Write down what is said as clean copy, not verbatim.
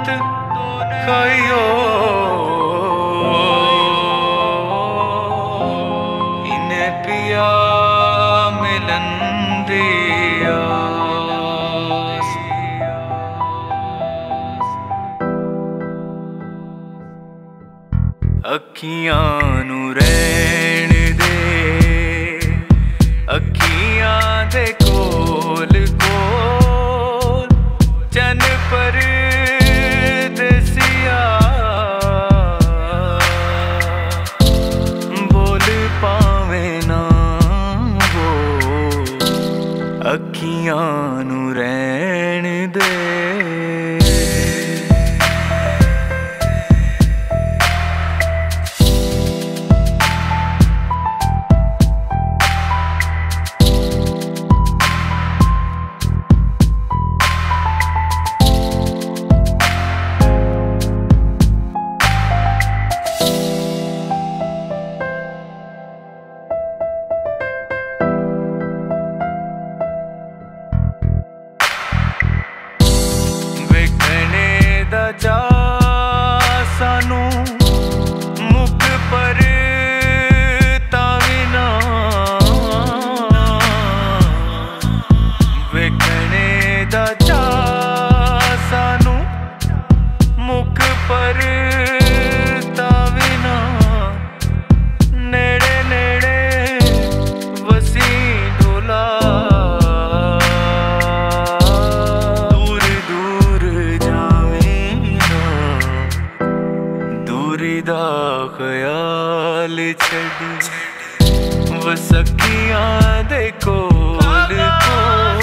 नित खाइयो इन्हें पिया मिलन दिया अखियां नू रहन दे अखियां दे कोल कोल चन पर दसिया बोल पावे ना वो अखियां नू रहन दे जा सानू मुख पर ताविना वेखने दा जा सानू मुख पर ताविना नेड़े नेड़े वसी डोला दा ख्याल छड़ी वसकियां दे कोल कोल